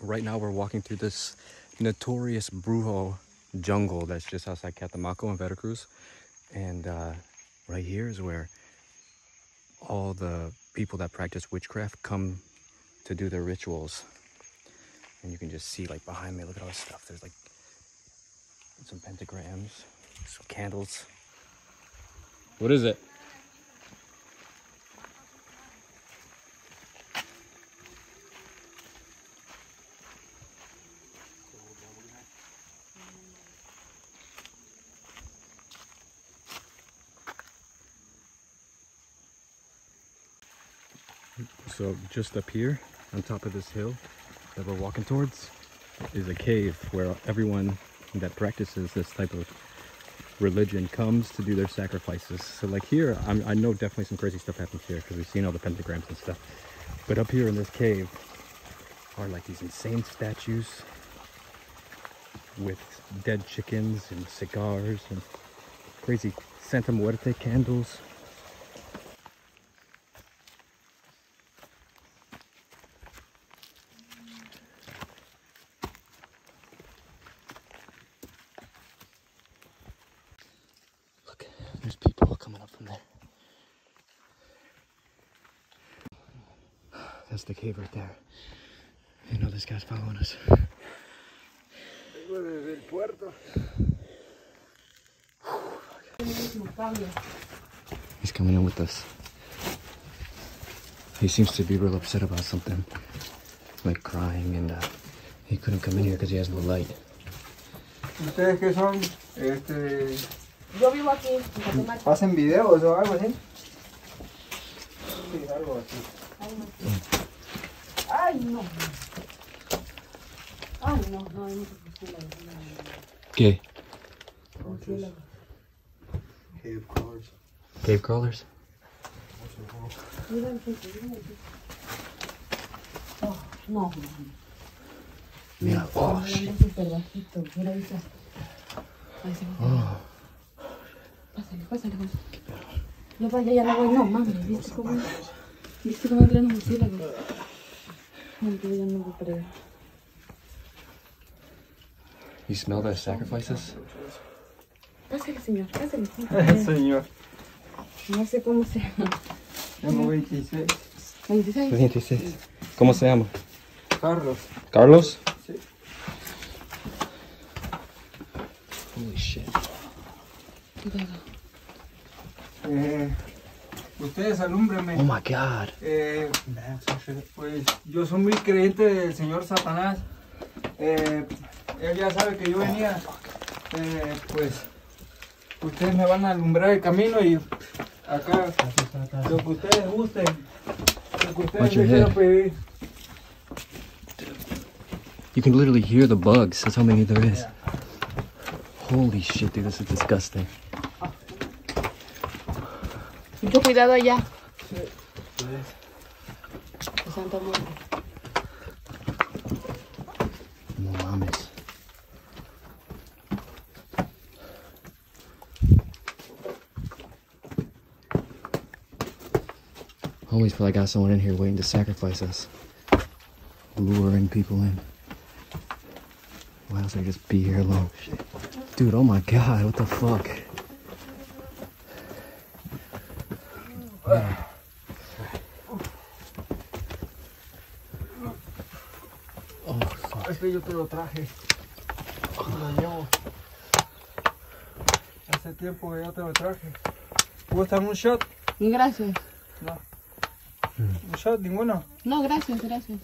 right now we're walking through this notorious Brujo jungle that's just outside Catemaco in Veracruz. And right here is where all the people that practice witchcraft come to do their rituals. And you can just see, like, behind me, look at all this stuff. There's like some pentagrams, some candles. What is it? So just up here on top of this hill that we're walking towards is a cave where everyone that practices this type of religion comes to do their sacrifices. So like here, I know definitely some crazy stuff happens here because we've seen all the pentagrams and stuff. But up here in this cave are like these insane statues with dead chickens and cigars and crazy Santa Muerte candles. Look, there's people coming up from there. That's the cave right there. You know this guy's following us. He's coming in with us. He seems to be real upset about something, like crying, and he couldn't come in here because he has no light. ¿Ustedes qué son? Yo vivo aquí, en ¿Hacen videos o algo así? Sí, algo así. Ay, no. Ay, no, no, hay muchos murciélagos. ¿Qué? Murciélagos. Cave crawlers. Cave crawlers? Mira el piso, mira el piso. Oh, no, no. Mira, oh shit. Súper bajito, mira eso. Ahí se va. Oh. Pásale, pásale. No vaya, ya no voy, no, mami, ¿viste cómo entran los murciélagos? No, yo ya no voy para allá. You smell the sacrifices? Pásale, señor, pásale. Señor. No sé cómo se llama. Tengo 26. 26. 26. ¿Cómo se llama? Carlos. Carlos? Sí. Holy shit. Cuidado. Ustedes alúmbrenme. Oh my god. Pues yo soy muy creyente del señor Satanás. Él ya sabe que yo venía. Pues ustedes me van a alumbrar el camino y acá lo que ustedes gusten, lo que ustedes me quieran pedir. You can literally hear the bugs. That's how many there is. Holy shit, dude, this is disgusting. Mucho cuidado allá. Santa Muerte. No mames. I always feel like I got someone in here waiting to sacrifice us. Luring people in. Why else would I just be here alone? Dude, oh my god, what the fuck? Yeah. Oh, fuck. Es que yo te lo traje. Lo llevo. Hace tiempo que ya te lo traje. ¿Gustan un shot? Gracias. No. ¿Un shot? ¿Ninguno? No, gracias, gracias.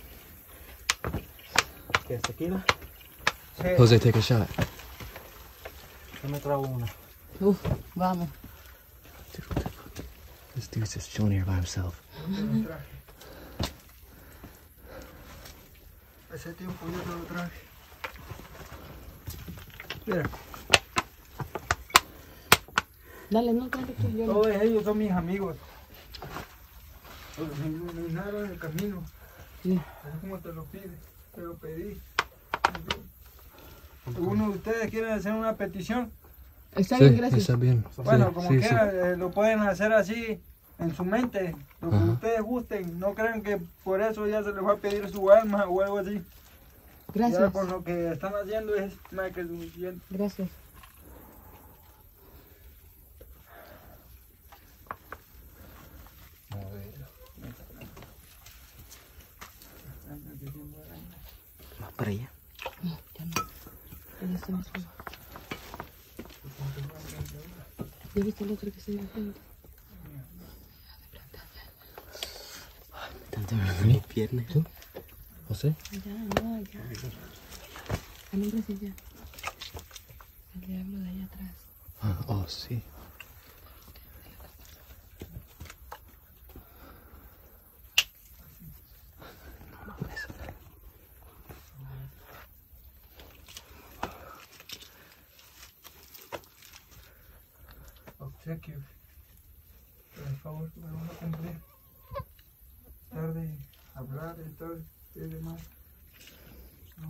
¿Qué, tequila? Sí. Jose, take a shot. Yo me trago una. Vamos. This dude's just chilling here by himself. Hace tiempo yo te lo traje. Mira. Dale, no, dale tú, yo. Todos ellos son mis amigos. Me iluminaron el camino. Sí. Así como te lo pedí. ¿Alguno de ustedes quiere hacer una petición? Está bien, gracias. Está bien. Bueno, Sí, como sí, quiera, lo pueden hacer así en su mente, lo que Ajá. ustedes gusten. No crean que por eso ya se les va a pedir su alma o algo así. Gracias. Ya por lo que están haciendo es más que suficiente. Gracias. Más para allá. No, ya no. Ya está más solo. ¿Ya viste el otro que se dio frente? Me están temblando mis piernas. ¿Tú? ¿José? Ya, no, ya. Alúmbrese ya. El diablo de ahí atrás. Ah, oh, sí. Obsequios. Por favor, me van a cumplir. Tarde hablar y todo y demás. ¿No?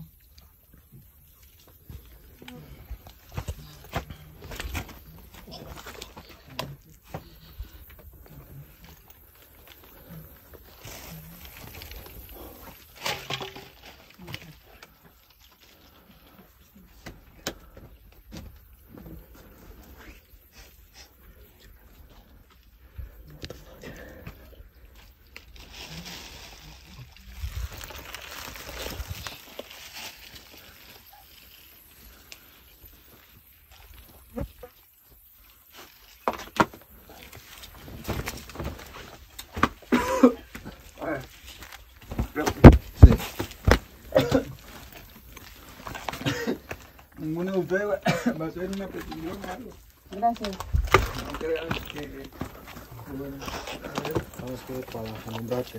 Ninguno de ustedes va a hacer una petición o algo. Gracias. No crean que bueno, Vamos que para nombrarte.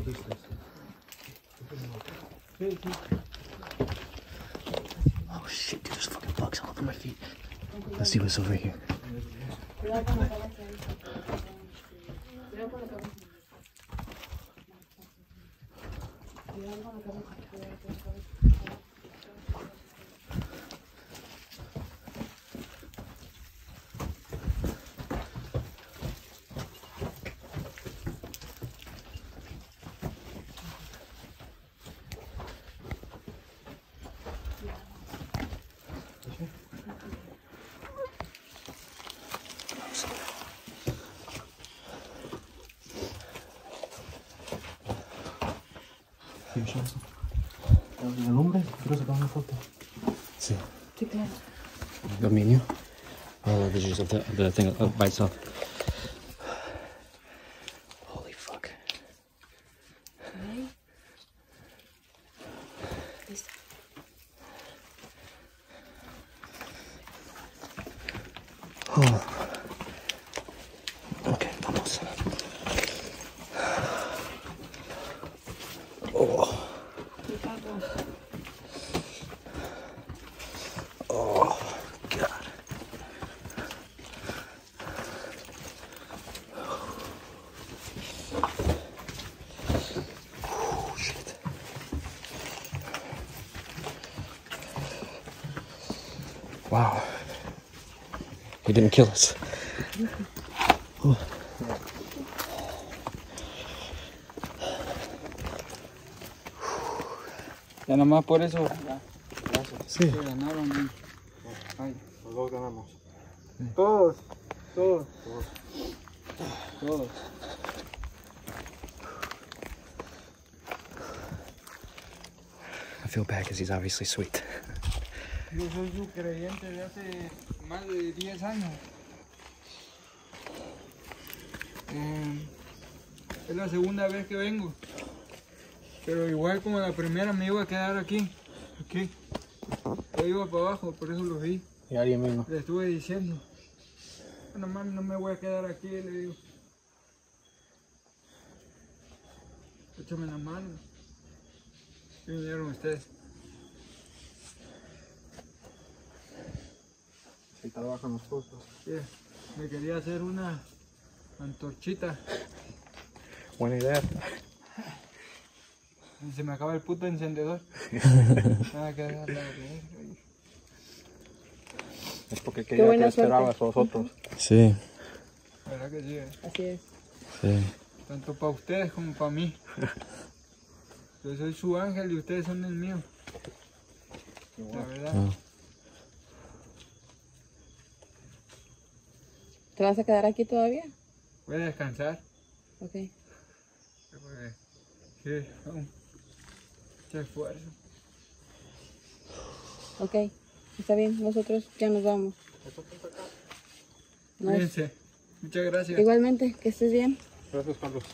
sí, sí. Oh shit, dude, there's fucking bugs all over my feet. Let's see what's over here. Cuidado con la cabeza ahí. Cuidado con la cabeza. Cuidado con la cabeza. Cuidado con la cabeza. ¿El hombre? Quiero sacar una foto. Sí. Sí, claro. Dominio. Oh, the visuals of the thing by itself. Holy fuck. Ahí. Listo. Oh. Ok, vamos. Oh. Oh, God. Oh, shit. Wow. He didn't kill us. Oh. Ya nomás por eso. Ya. Gracias. Sí. Se ganaron. Ay. Los dos ganamos. Todos. Todos. Todos. I feel bad because he's obviously sweet. Yo soy su creyente de hace más de 10 años. Es la segunda vez que vengo. Pero igual como la primera me iba a quedar aquí. Aquí. Yo iba para abajo, por eso lo vi. Y alguien vino. Le estuve diciendo. Bueno, mami, no me voy a quedar aquí, le digo. Échame la mano. Y vinieron ustedes. Si trabajan los pozos. Sí, me quería hacer una antorchita. Buena idea. Y se me acaba el puto encendedor. Nada que dejarla ahí. Es porque Qué buena suerte. esperabas a vosotros. Sí, ¿Verdad que sí? Así es. sí. Tanto para ustedes como para mí. Yo soy su ángel y ustedes son el mío. La verdad. Oh. ¿Te vas a quedar aquí todavía? Voy a descansar. Ok. Porque sí, mucho esfuerzo. Ok. Está bien, nosotros ya nos vamos. No, Cuídense. Muchas gracias. igualmente, que estés bien. Gracias, Carlos.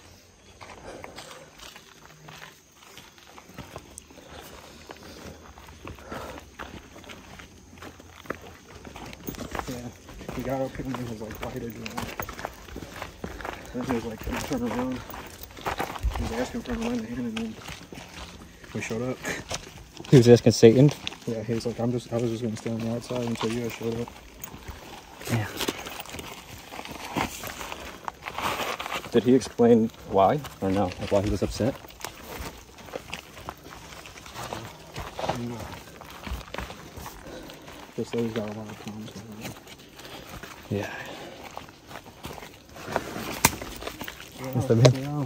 Yeah, he got up here and he was like, why did you want? Then he was like, can I turn around? He was asking for a line hand and then we showed up. He was asking Satan? Yeah, he was like, I was just gonna stand on the outside until you guys showed up. Yeah. Did he explain why or no? Like why he was upset? No. Just that he's got a lot of problems with him. Yeah. Está bien.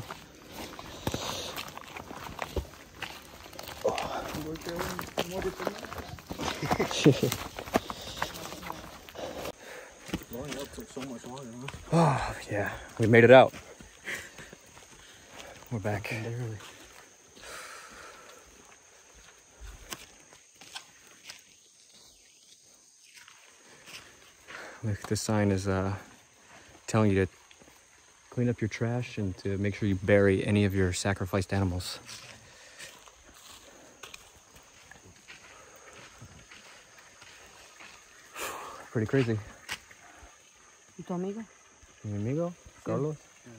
Oh, yeah. We made it out. We're back. Look, this sign is telling you to clean up your trash and to make sure you bury any of your sacrificed animals. Pretty crazy. ¿Y tu amigo? Mi amigo, Carlos?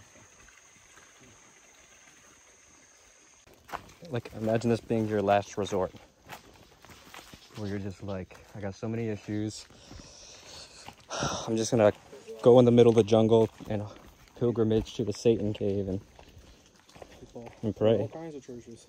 Like, imagine this being your last resort. Where you're just like, I got so many issues. I'm just gonna go in the middle of the jungle and a pilgrimage to the Satan cave and pray. All kinds of churches.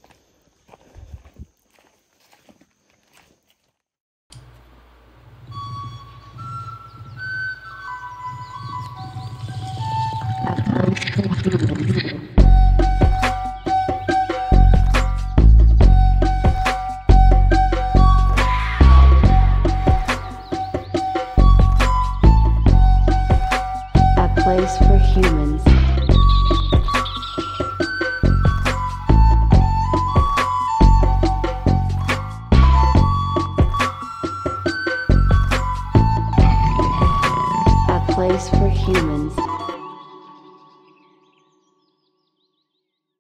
A place for humans. A place for humans.